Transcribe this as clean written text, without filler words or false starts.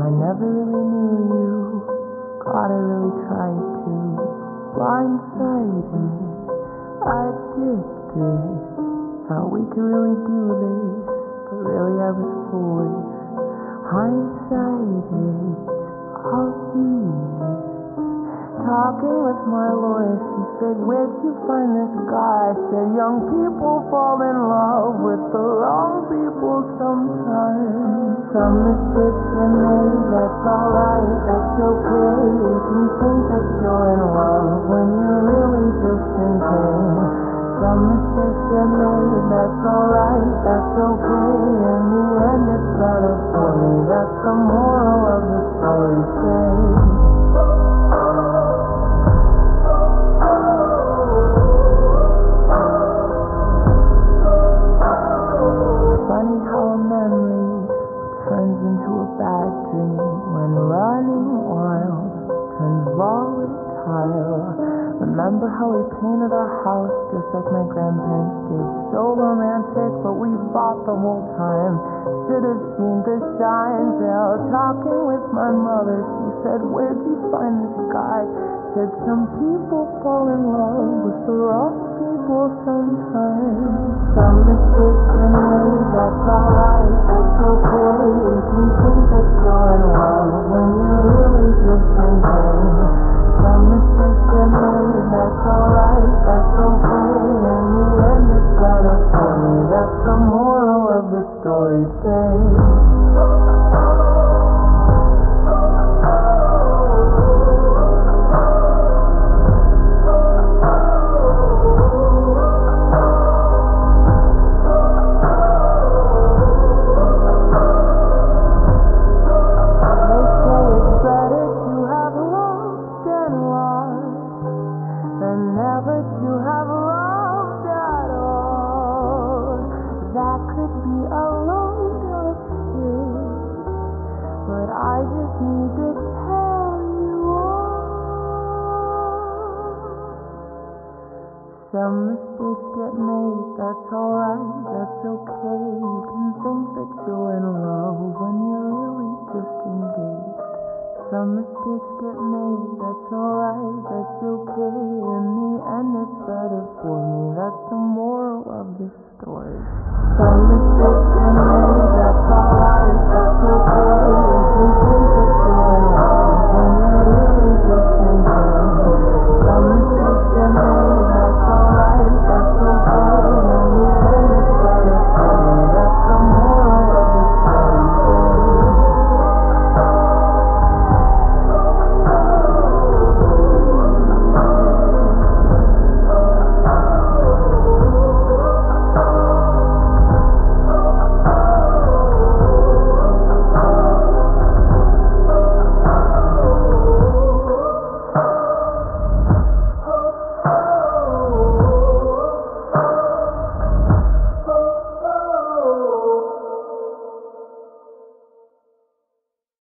I never really knew you. God, I really tried to. Blindsided, addicted. Thought we could really do this, but really I was foolish. Hindsighted, obvious. Talking with my lawyer, she said, where'd you find this guy? I said, young people fall in love with the wrong people sometimes. Some mistakes get made, that's alright, that's okay. You can think that you're in love when you're really just in pain. Some mistakes get made, that's alright, that's okay. In the end it's better for me, that's the moral of the story. Say funny how a memory turns into a bad dream when running wild turns volatile. Remember how we painted our house just like my grandparents did? So romantic, but we fought the whole time. Should have seen the signs. Out talking with my mother, she said, where'd you find this guy? Said, some people fall in love with the wrong people sometimes. Some mistakes get made, that's alright, that's okay. You can think that you're in love when you're really just in pain. Some mistakes get made, that's alright, that's okay. In the end it's better for me, that's the moral of the story. Say some mistakes get made, that's alright, that's okay. You can think that you're in love when you're really just engaged. Some mistakes get made, that's alright, that's okay.